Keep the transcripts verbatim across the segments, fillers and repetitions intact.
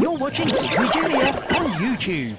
You're watching Disney Junior on YouTube.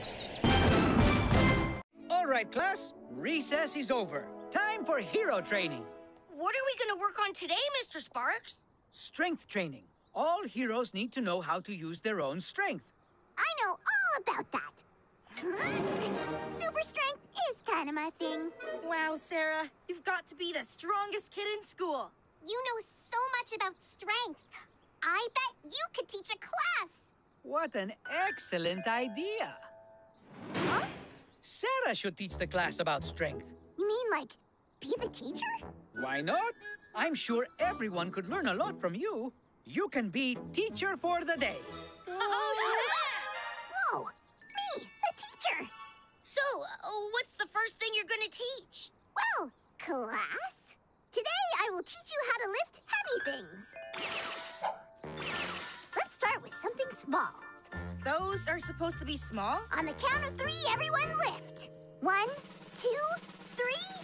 All right, class. Recess is over. Time for hero training. What are we going to work on today, Mister Sparks? Strength training. All heroes need to know how to use their own strength. I know all about that. Super strength is kind of my thing. Wow, Sarah, you've got to be the strongest kid in school. You know so much about strength. I bet you could teach a class. What an excellent idea. Huh? Sarah should teach the class about strength. You mean like be the teacher? Why not? I'm sure everyone could learn a lot from you. You can be teacher for the day. Oh, Whoa, me, a teacher. So, uh, what's the first thing you're going to teach? Well, class, today I will teach you how to lift heavy things. Let's start with something small. Those are supposed to be small? On the count of three, everyone lift. One, two, three.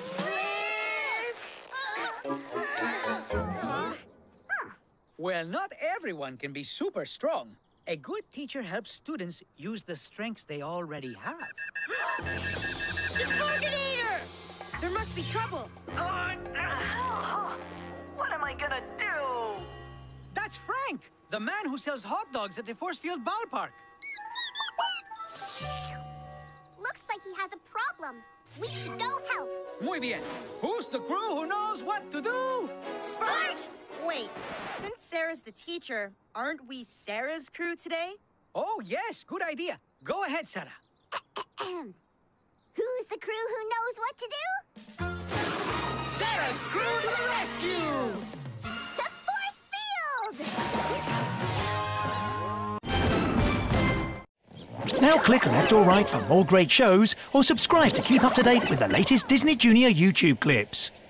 Huh? Well, not everyone can be super strong. A good teacher helps students use the strengths they already have. The Sparkinator! There must be trouble. What am I gonna do? That's Frank, the man who sells hot dogs at the Force Field Ballpark. Looks like he has a problem. We should go help. Muy bien. Who's the crew who knows what to do? Sparks! Wait, since Sarah's the teacher, aren't we Sarah's crew today? Oh, yes, good idea. Go ahead, Sarah. Who's the crew who knows what to do? Sarah's crew to the rescue! To Force Field! Now click left or right for more great shows, or subscribe to keep up to date with the latest Disney Junior YouTube clips.